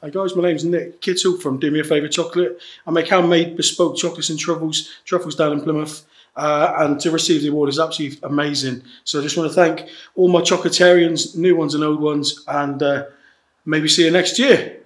Hi guys, my name's Nick Kittle from Domea Favour Chocolate. I make handmade bespoke chocolates and truffles down in Plymouth. And to receive the award is absolutely amazing. So I just want to thank all my chocolatierians, new ones and old ones, and maybe see you next year.